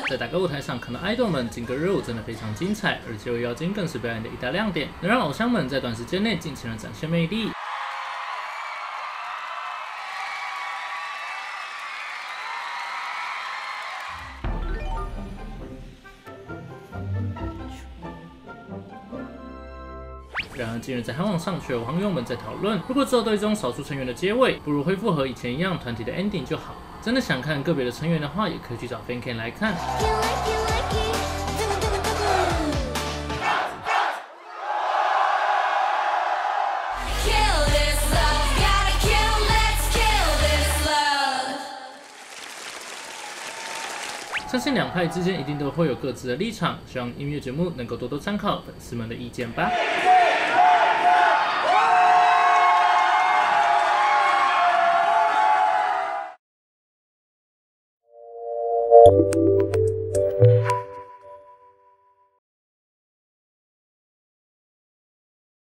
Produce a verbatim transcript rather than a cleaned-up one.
在打歌舞台上看到 idol 们劲歌热舞真的非常精彩，而结尾妖精更是表演的一大亮点，能让偶像们在短时间内尽情的展现魅力。然而，近日在韩网上却有网友们在讨论，如果只有对中少数成员的结尾，不如恢复和以前一样团体的 ending 就好。真的想看个别的成员的话，也可以去找 FanCam 来看。相信两派之间一定都会有各自的立场，希望音乐节目能够多多参考粉丝们的意见吧。